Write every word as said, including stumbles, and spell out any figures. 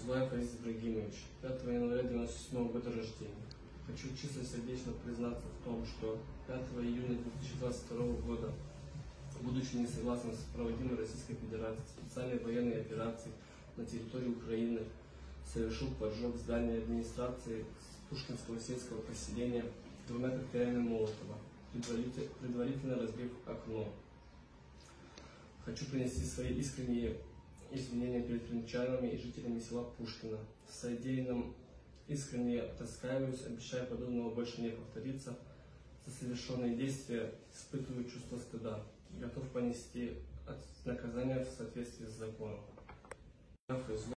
Файзулаев Азиз Ибрагимович, пятого января девяносто седьмого года рождения. Хочу чистосердечно признаться в том, что пятого июня две тысячи двадцать второго года, будучи не согласным с проводимой Российской Федерацией специальной военной операцией на территории Украины, совершил поджог здания администрации Пушкинского сельского поселения двумя коктейлями Молотова, предварительно разбив окно. Хочу принести свои искренние извинения перед крымчанами и жителями села Пушкино. В содеянном искренне раскаиваюсь, обещаю подобного больше не повториться. За совершенные действия испытываю чувство стыда. Готов понести наказание в соответствии с законом.